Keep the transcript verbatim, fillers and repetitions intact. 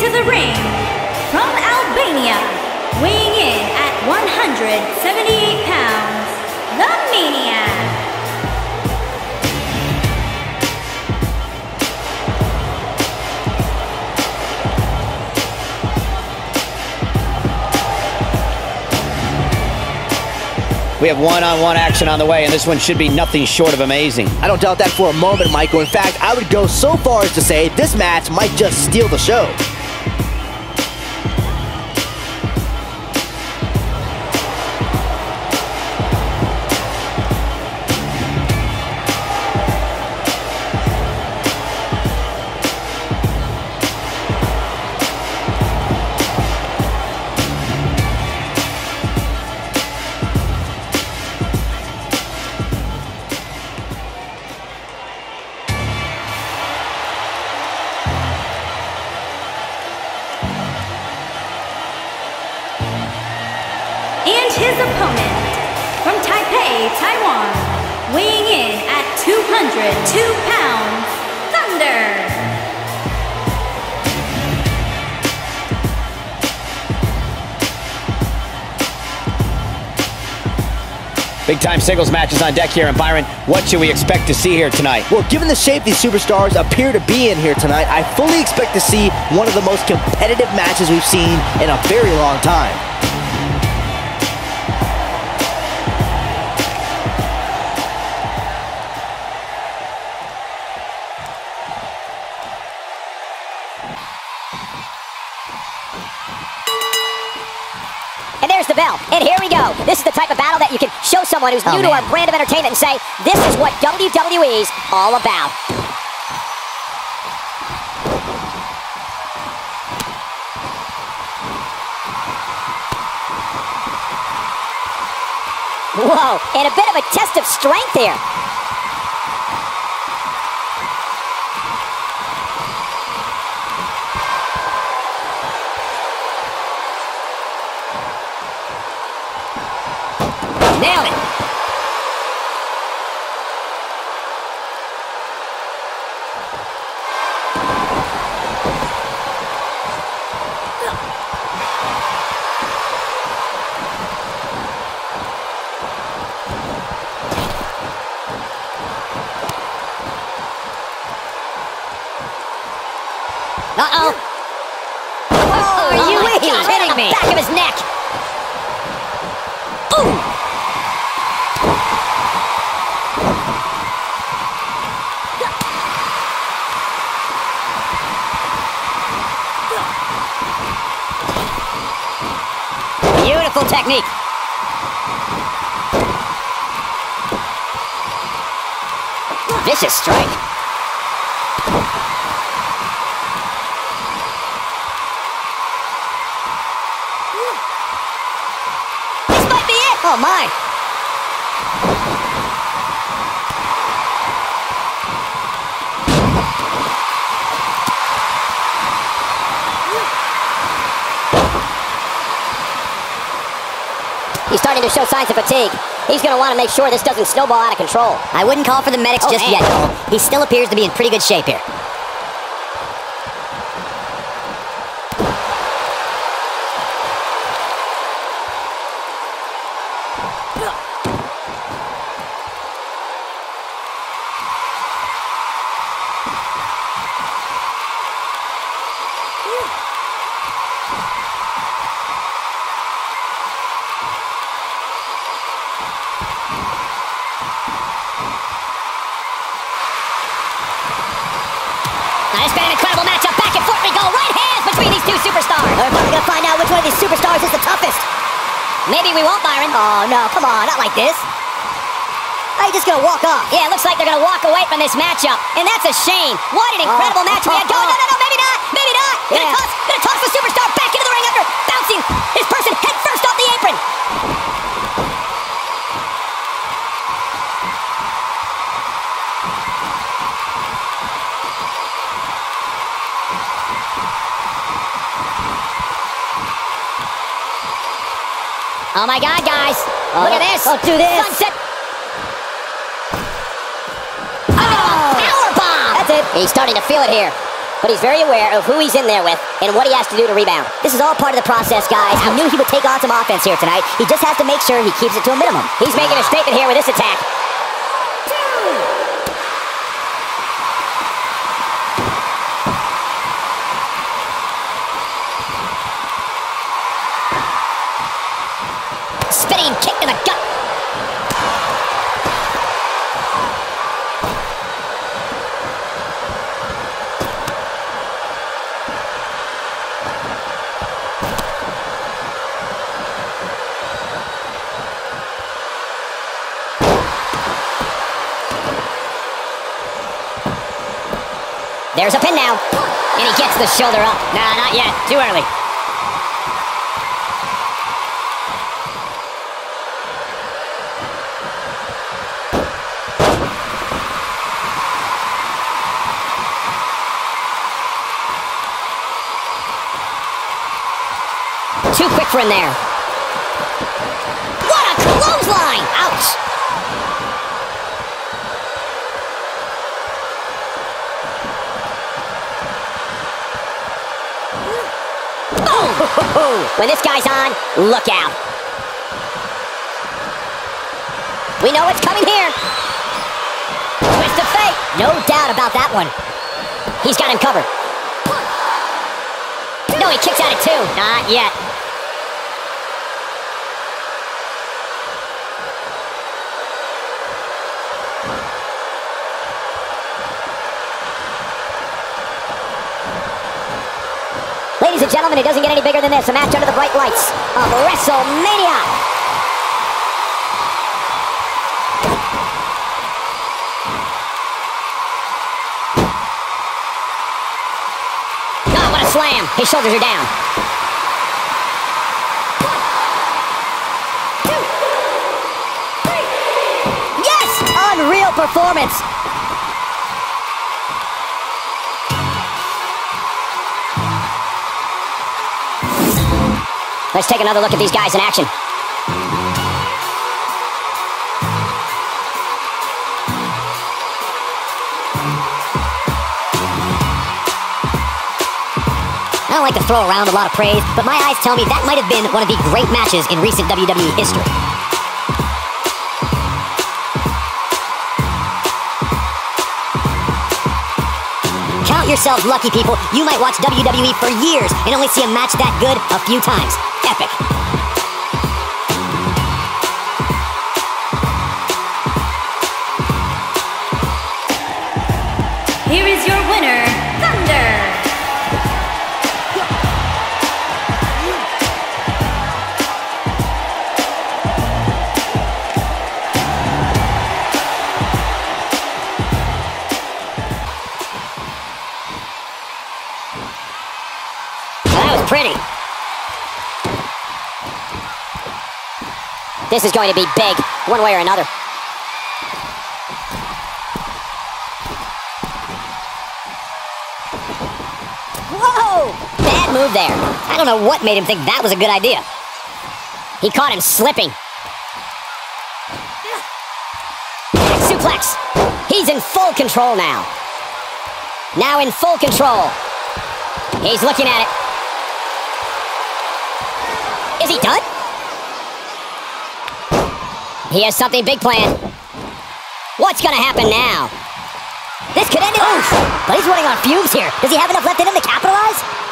into the ring from Albania, weighing in at one hundred seventy-eight pounds, the Maniac. We have one-on-one action on the way, and this one should be nothing short of amazing. I don't doubt that for a moment, Michael. In fact, I would go so far as to say this match might just steal the show. And his opponent, from Taipei, Taiwan, weighing in at two hundred two pounds, Thunder. Big-time singles matches on deck here, and Byron, what should we expect to see here tonight? Well, given the shape these superstars appear to be in here tonight, I fully expect to see one of the most competitive matches we've seen in a very long time. And there's the bell, and here we go. This is the type of battle that you can show someone who's Oh, new man. to our brand of entertainment and say, this is what W W E's all about. Whoa, and a bit of a test of strength here. Nailed it. Uh-oh. Oh, are you my kidding God, me? me? Back of his neck. Ooh. Beautiful technique. Vicious strike. This might be it. Oh my. He's starting to show signs of fatigue. He's going to want to make sure this doesn't snowball out of control. I wouldn't call for the medics Oh, just man. yet, Cole. He still appears to be in pretty good shape here. Now, it's been an incredible matchup. Back and forth we go. Right hands between these two superstars. We're probably going to find out which one of these superstars is the toughest. Maybe we won't, Byron. Oh, no, come on, not like this. How you just going to walk off? Yeah, it looks like they're going to walk away from this matchup. And that's a shame. What an incredible Oh, match we had going. No, no, no, maybe not. Maybe not. Gonna Yeah. toss, gonna toss the superstar back into the ring after bouncing his person head first off the apron. Oh my God, guys. Oh, Look at don't- this. don't do this. Sunset. Oh, power bomb. That's it. He's starting to feel it here. but he's very aware of who he's in there with and what he has to do to rebound. This is all part of the process, guys. He knew he would take on some offense here tonight. He just has to make sure he keeps it to a minimum. He's making a statement here with this attack. Spinning kick to the gut. There's a pin now. And he gets the shoulder up. Nah, not yet. Too early. Too quick for him there. What a clothesline! Ouch! When this guy's on, look out. We know what's coming here. Twist of fate. No doubt about that one. He's got him covered. No, he kicks out at two. Not yet. Ladies and gentlemen, it doesn't get any bigger than this. A match under the bright lights of WrestleMania. Oh, what a slam. His shoulders are down. One, two, three. Yes! Unreal performance. Let's take another look at these guys in action. I don't like to throw around a lot of praise, but my eyes tell me that might have been one of the great matches in recent W W E history. Count yourselves lucky, people. You might watch W W E for years and only see a match that good a few times. Epic. Here is your winner, Thunder. That was pretty. This is going to be big, one way or another. Whoa! Bad move there. I don't know what made him think that was a good idea. He caught him slipping. Suplex. He's in full control now. Now in full control. He's looking at it. Is he done? He has something big planned. What's gonna happen now? This could end it. Oof. But he's running on fumes here. Does he have enough left in him to capitalize?